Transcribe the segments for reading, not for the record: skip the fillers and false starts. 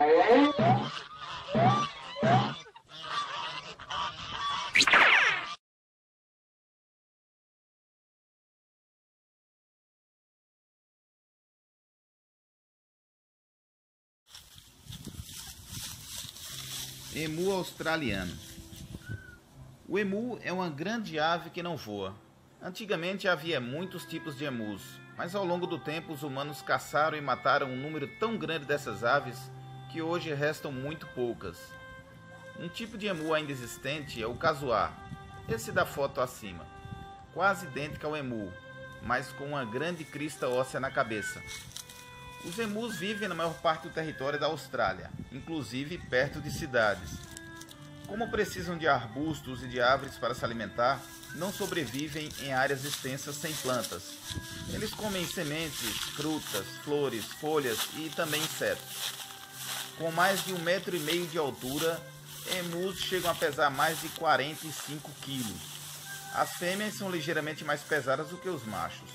Emu australiano. O emu é uma grande ave que não voa. Antigamente havia muitos tipos de emus, mas ao longo do tempo os humanos caçaram e mataram um número tão grande dessas aves que hoje restam muito poucas. Um tipo de emu ainda existente é o casuar, esse da foto acima, quase idêntico ao emu, mas com uma grande crista óssea na cabeça. Os emus vivem na maior parte do território da Austrália, inclusive perto de cidades. Como precisam de arbustos e de árvores para se alimentar, não sobrevivem em áreas extensas sem plantas. Eles comem sementes, frutas, flores, folhas e também insetos. Com mais de 1,5 metro de altura, emus chegam a pesar mais de 45 quilos. As fêmeas são ligeiramente mais pesadas do que os machos.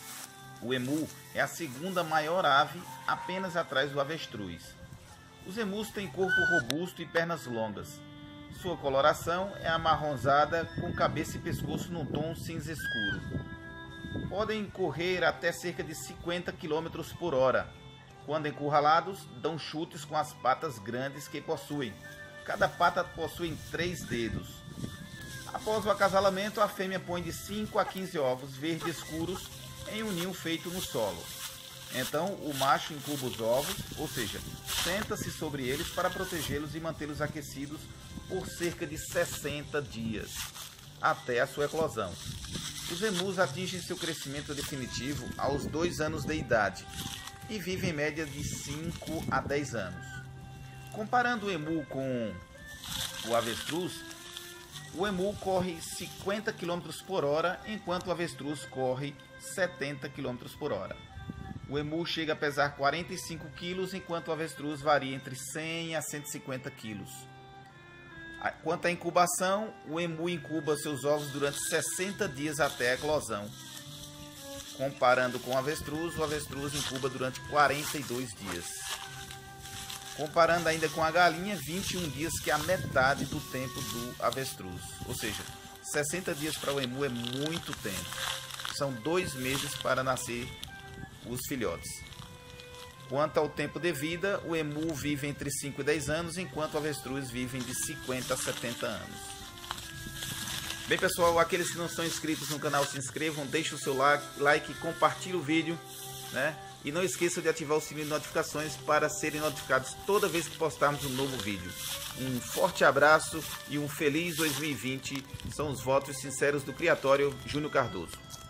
O emu é a segunda maior ave, apenas atrás do avestruz. Os emus têm corpo robusto e pernas longas. Sua coloração é amarronzada, com cabeça e pescoço num tom cinza escuro. Podem correr até cerca de 50 km por hora. Quando encurralados, dão chutes com as patas grandes que possuem. Cada pata possui 3 dedos. Após o acasalamento, a fêmea põe de 5 a 15 ovos verdes escuros em um ninho feito no solo. Então o macho incuba os ovos, ou seja, senta-se sobre eles para protegê-los e mantê-los aquecidos por cerca de 60 dias, até a sua eclosão. Os emus atingem seu crescimento definitivo aos 2 anos de idade e vivem em média de 5 a 10 anos. Comparando o emu com o avestruz, o emu corre 50 km por hora, enquanto o avestruz corre 70 km por hora. O emu chega a pesar 45 kg, enquanto o avestruz varia entre 100 a 150 kg. Quanto à incubação, o emu incuba seus ovos durante 60 dias até a eclosão. Comparando com o avestruz incuba durante 42 dias. Comparando ainda com a galinha, 21 dias, que é a metade do tempo do avestruz. Ou seja, 60 dias para o emu é muito tempo. São 2 meses para nascer os filhotes. Quanto ao tempo de vida, o emu vive entre 5 e 10 anos, enquanto o avestruz vive de 50 a 70 anos. Bem, pessoal, aqueles que não são inscritos no canal, se inscrevam, deixem o seu like, compartilhem o vídeo, né? E não esqueçam de ativar o sininho de notificações para serem notificados toda vez que postarmos um novo vídeo. Um forte abraço e um feliz 2020. São os votos sinceros do Criatório Júnior Cardoso.